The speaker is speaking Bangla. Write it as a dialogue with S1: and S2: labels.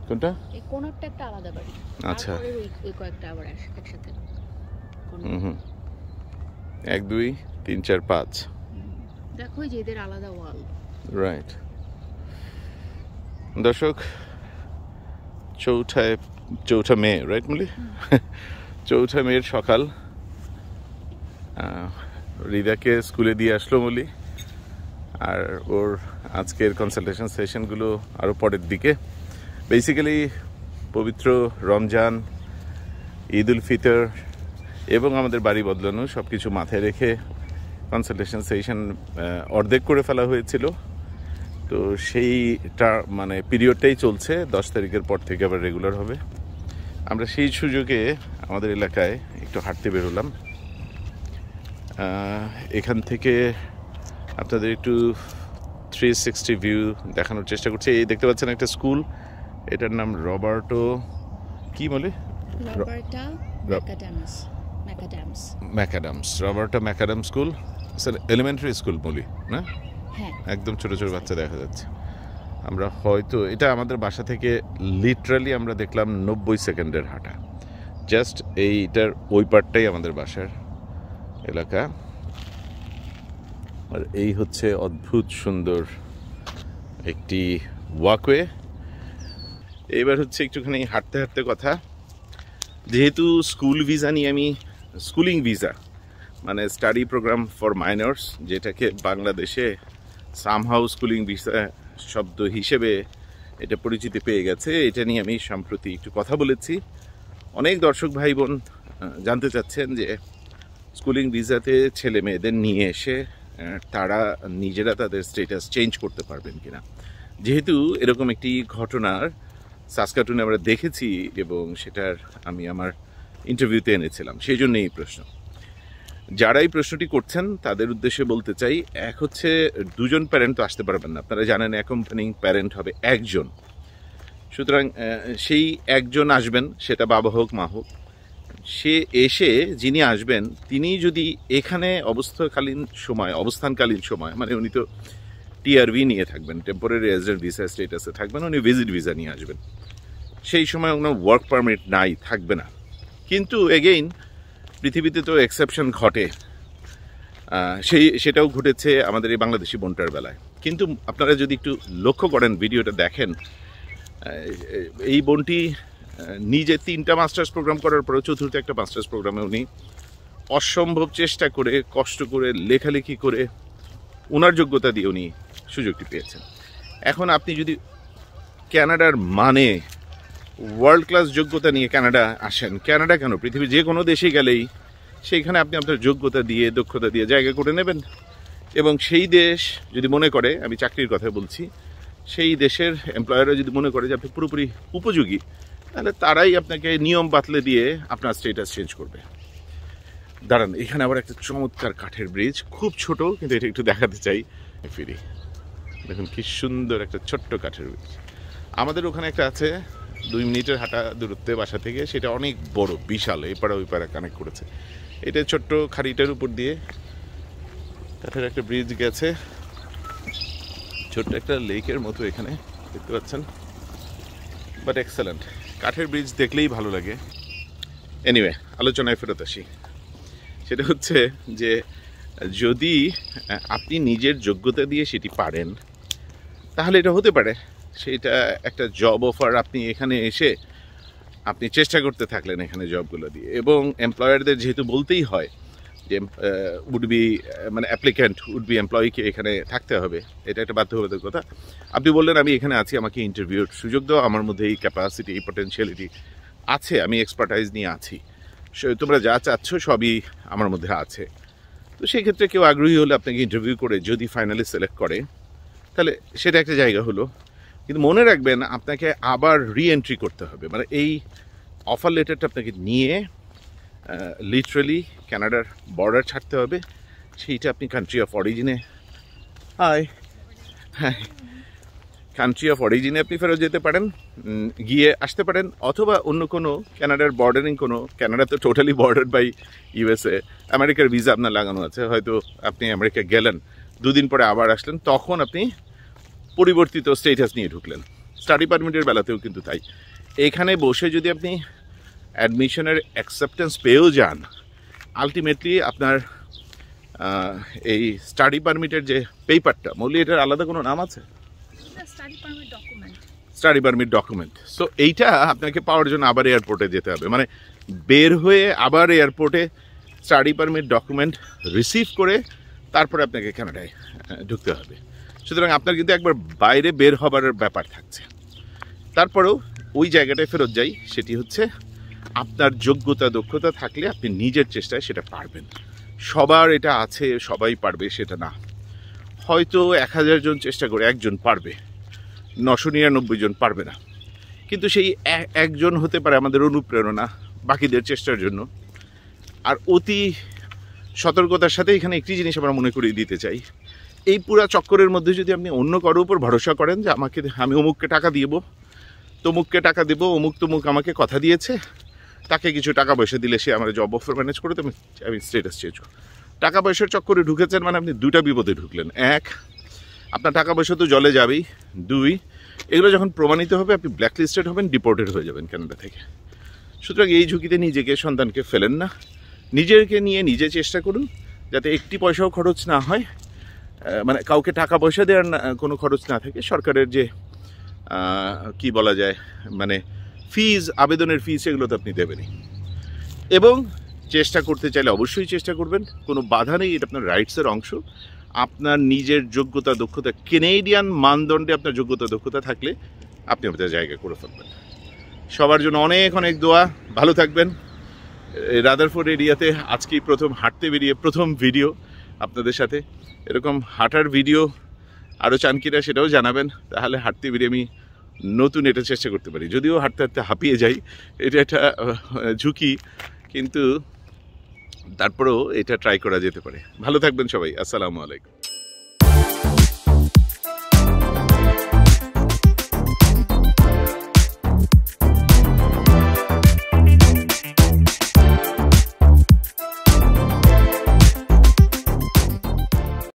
S1: কোনটা?
S2: এই কোনটা একটা আলাদা বাড়ি,
S1: আচ্ছা,
S2: তারপরে ওই কয়েকটা আবার একসাথে।
S1: 1 2 3 4 5
S2: দেখো যে এদের আলাদা ওয়াল।
S1: রাইট। দর্শক, চৌঠা মে, রাইট মুলি? 4 মের সকাল। রিদাকে স্কুলে দিয়ে আসলো মুলি, আর ওর আজকের কনসালটেশন সেশনগুলো আরও পরের দিকে। বেসিক্যালি পবিত্র রমজান, ঈদ উল ফিতর এবং আমাদের বাড়ি বদলানো সব কিছু মাথায় রেখে কনসালটেশন সেশন অর্ধেক করে ফেলা হয়েছিল। তো সেইটা মানে পিরিয়ডটাই চলছে, 10 তারিখের পর থেকে আবার রেগুলার হবে। আমরা সেই সুযোগে আমাদের এলাকায় একটু হাঁটতে বেরোলাম। এখান থেকে আপনাদের একটু 360 ভিউ দেখানোর চেষ্টা করছি। এই দেখতে পাচ্ছেন একটা স্কুল, এটার নাম রবার্টো কি বলে? McAdams. Roberto McAdam school, sir elementary school বলি না? একদম ছোট ছোট বাচ্চা দেখা যাচ্ছে। আমরা হয়তো এটা আমাদের বাসা থেকে লিটারালি আমরা দেখলাম 90 সেকেন্ডের হাঁটা। জাস্ট এইটার ওই পার্টটাই আমাদের বাসার এলাকা। আর এই হচ্ছে অদ্ভুত সুন্দর একটি ওয়াকওয়ে। এবার হচ্ছে একটুখানি হাঁটতে হাঁটতে কথা, যেহেতু স্কুল ভিসা নিয়ে আমি, স্কুলিং ভিসা মানে স্টাডি প্রোগ্রাম ফর মাইনর্স, যেটাকে বাংলাদেশে সামহাউ স্কুলিং ভিসা শব্দ হিসেবে এটা পরিচিতি পেয়ে গেছে, এটা নিয়ে আমি সম্প্রতি একটু কথা বলেছি। অনেক দর্শক ভাই বোন জানতে চাচ্ছেন যে স্কুলিং ভিসাতে ছেলে মেয়েদের নিয়ে এসে তারা নিজেরা তাদের স্টেটাস চেঞ্জ করতে পারবেন কিনা। যেহেতু এরকম একটি ঘটনার সাসকাটুনে আমরা দেখেছি এবং সেটার আমি আমার ইন্টারভিউতে এনেছিলাম, সেই জন্য এই প্রশ্ন। যারা এই প্রশ্নটি করছেন তাদের উদ্দেশ্যে বলতে চাই, এক হচ্ছে 2 জন প্যারেন্ট তো আসতে পারবেন না, আপনারা জানেন অ্যাকম্পানিং প্যারেন্ট হবে 1 জন। সুতরাং সেই 1 জন আসবেন, সেটা বাবা হোক মা হোক। সে এসে যিনি আসবেন তিনি যদি এখানে অবস্থানকালীন সময় মানে উনি তো টিআরভি নিয়ে থাকবেন, টেম্পোরারি রেজিডেন্ট ভিসা স্টেটাসে থাকবেন, উনি ভিজিট ভিসা নিয়ে আসবেন, সেই সময় ওনার ওয়ার্ক পারমিট নাই, থাকবে না। কিন্তু এগেইন পৃথিবীতে তো এক্সেপশন ঘটে, সেটাও ঘটেছে আমাদের এই বাংলাদেশি বোনটার বেলায়। কিন্তু আপনারা যদি একটু লক্ষ্য করেন, ভিডিওটা দেখেন, এই বোনটি নিজে 3টা মাস্টার্স প্রোগ্রাম করার পরেও 4র্থ একটা মাস্টার্স প্রোগ্রামে উনি অসম্ভব চেষ্টা করে, কষ্ট করে, লেখালেখি করে ওনার যোগ্যতা দিয়ে উনি সুযোগটি পেয়েছেন। এখন আপনি যদি কানাডার মানে ওয়ার্ল্ড ক্লাস যোগ্যতা নিয়ে কানাডা আসেন, কানাডা কেন, পৃথিবীর যে কোনো দেশে গেলেই সেইখানে আপনি আপনার যোগ্যতা দিয়ে, দক্ষতা দিয়ে জায়গা করে নেবেন। এবং সেই দেশ যদি মনে করে, আমি চাকরির কথা বলছি, সেই দেশের এমপ্লয়াররা যদি মনে করে যে আপনি পুরোপুরি উপযোগী, তাহলে তারাই আপনাকে নিয়ম বাতলে দিয়ে আপনার স্টেটাস চেঞ্জ করবে। দাঁড়ান, এখানে আবার একটা চমৎকার কাঠের ব্রিজ, খুব ছোট, কিন্তু এটা একটু দেখাতে চাই। ফিরি, দেখুন কি সুন্দর একটা ছোট্ট কাঠের ব্রিজ। আমাদের ওখানে একটা আছে 2 মিনিটের হাঁটা দূরত্বে বাসা থেকে, সেটা অনেক বড়, বিশাল, এই পাড়া ওই পাড়া কানেক্ট করেছে। এটা ছোট্ট খাড়িটার উপর দিয়ে কাঠের একটা ব্রিজ গেছে, ছোট্ট একটা লেকের মতো এখানে দেখতে পাচ্ছেন, বাট এক্সেলেন্ট। কাঠের ব্রিজ দেখলেই ভালো লাগে। এনিওয়ে, আলোচনায় ফেরত আসি। সেটা হচ্ছে যে যদি আপনি নিজের যোগ্যতা দিয়ে সেটি পারেন, তাহলে এটা হতে পারে সেটা একটা জব অফার। আপনি এখানে এসে আপনি চেষ্টা করতে থাকলেন এখানে জবগুলো দিয়ে, এবং এমপ্লয়ারদের যেহেতু বলতেই হয় যে মানে অ্যাপ্লিক্যান্ট উড বি এমপ্লয়িকে এখানে থাকতে হবে, এটা একটা বাধ্যবাধকতা। আপনি বললেন আমি এখানে আছি, আমাকে ইন্টারভিউর সুযোগ দাও, আমার মধ্যে এই ক্যাপাসিটি, এই পটেনশিয়ালিটি আছে, আমি এক্সপার্টাইজ নিয়ে আছি, তোমরা যা চাচ্ছ সবই আমার মধ্যে আছে। তো সেই ক্ষেত্রে কেউ আগ্রহী হলে আপনাকে ইন্টারভিউ করে যদি ফাইনালি সিলেক্ট করে, তাহলে সেটা একটা জায়গা হলো। কিন্তু মনে রাখবেন, আপনাকে আবার রি-এন্ট্রি করতে হবে, মানে এই অফার লেটারটা আপনাকে নিয়ে লিটারালি কানাডার বর্ডার ছাড়তে হবে। সেইটা আপনি কান্ট্রি অফ অরিজিনে কান্ট্রি অফ অরিজিনে আপনি ফেরত যেতে পারেন, গিয়ে আসতে পারেন, অথবা অন্য কোনো কানাডার বর্ডারিং কোনো, কানাডা তো টোটালি বর্ডার বাই ইউএসএ, আমেরিকার ভিসা আপনার লাগানো আছে, হয়তো আপনি আমেরিকা গেলেন, 2 দিন পরে আবার আসলেন, তখন আপনি পরিবর্তিত স্টেটাস নিয়ে ঢুকলেন। স্টাডি পারমিটের বেলাতেও কিন্তু তাই। এখানে বসে যদি আপনি অ্যাডমিশনের অ্যাকসেপ্টেন্স পেয়েও যান, আলটিমেটলি আপনার এই স্টাডি পারমিটের যে পেপারটা, মৌলি এটার আলাদা কোনো নাম আছে?
S2: Study permit document.
S1: Study permit document. So এইটা আপনাকে পাওয়ার জন্য আবার এয়ারপোর্টে যেতে হবে, মানে বের হয়ে আবার এয়ারপোর্টে স্টাডি পারমিট ডকুমেন্ট রিসিভ করে তারপরে আপনাকে কানাডায় ঢুকতে হবে। সুতরাং আপনার কিন্তু একবার বাইরে বের হবার ব্যাপার থাকছে। তারপরেও ওই জায়গাটায় ফেরত যাই, সেটি হচ্ছে আপনার যোগ্যতা দক্ষতা থাকলে আপনি নিজের চেষ্টায় সেটা পারবেন। সবার এটা আছে, সবাই পারবে সেটা না। হয়তো 1000 জন চেষ্টা করে একজন পারবে, 999 জন পারবে না। কিন্তু সেই একজন হতে পারে আমাদের অনুপ্রেরণা বাকিদের চেষ্টার জন্য। আর অতি সতর্কতার সাথে এখানে একটি জিনিস আমরা মনে করিয়ে দিতে চাই, এই পুরা চক্করের মধ্যে যদি আপনি অন্য কারোর উপর ভরসা করেন যে আমি অমুককে টাকা দিব, তমুককে টাকা দেব, অমুক তমুক আমাকে কথা দিয়েছে, তাকে কিছু টাকা পয়সা দিলে সে আমার জব অফার ম্যানেজ করে, আমি স্টেটাস চেঞ্জ করব। টাকা পয়সার চক্করে ঢুকেছেন মানে আপনি দুটা বিপদে ঢুকলেন। এক, আপনার টাকা পয়সা তো জলে যাবেই। দুই, এগুলো যখন প্রমাণিত হবে আপনি ব্ল্যাকলিস্টেড হবেন, ডিপোর্টেড হয়ে যাবেন কানাডা থেকে। সুতরাং এই ঝুঁকিতে নিজেকে, সন্তানকে ফেলেন না। নিজেকে নিয়ে নিজে চেষ্টা করুন যাতে একটি পয়সাও খরচ না হয়, মানে কাউকে টাকা পয়সা দেওয়ার কোনো খরচ না থাকে। সরকারের যে কি বলা যায়, মানে ফিজ, আবেদনের ফিজ, এগুলো তো আপনি দেবেনই। এবং চেষ্টা করতে চাইলে অবশ্যই চেষ্টা করবেন, কোনো বাধা নেই, এটা আপনার রাইটসের অংশ। আপনার নিজের যোগ্যতা দক্ষতা, কেনেডিয়ান মানদণ্ডে আপনার যোগ্যতা দক্ষতা থাকলে আপনি আপনার জায়গা করে ফেলবেন। সবার জন্য অনেক অনেক দোয়া, ভালো থাকবেন। রাদারফোর্ড এরিয়াতে আজকেই প্রথম হাঁটতে বেরিয়ে প্রথম ভিডিও আপনাদের সাথে। এরকম হাঁটার ভিডিও আরও চান কিনা সেটাও জানাবেন, তাহলে হাঁটতে বেরিয়ে আমি নতুন এটা চেষ্টা করতে পারি। যদিও হাঁটতে হাঁটতে হাঁপিয়ে যাই, এটা একটা ঝুঁকি, কিন্তু তারপরেও এটা ট্রাই করা যেতে পারে। ভালো থাকবেন সবাই, আসসালামু আলাইকুম।